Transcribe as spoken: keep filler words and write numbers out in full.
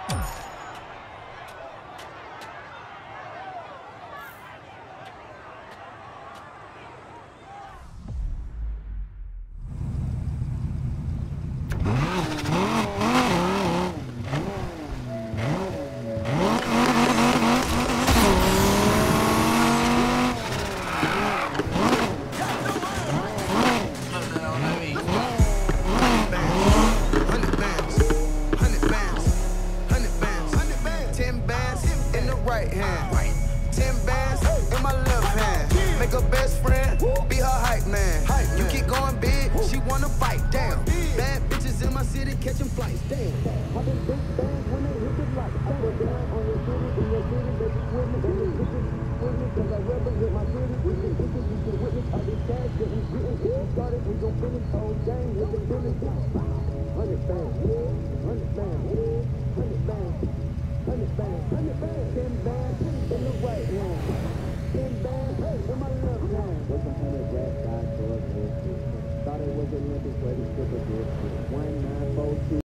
Right hand, ten bands in my left hand. Make her best friend, be her hype man. You keep going big, she wanna fight. Damn, bad bitches in my city catching flights. Damn, I been big bands when they hit the light. I put down on your city, in your city, they be with me, and the bitches with me, cause I represent my city. With the bitches, you can witness all this cash that we getting. If we started, we gon' finish whole game with the business. Hundred bands, hundred bands, hundred bands. Hundred bands, hundred bands, ten bands in the right hand, ten bands in my left hand. What's a hundred rap guys for us? Thought it was Olympics, but it's super good. One nine four two.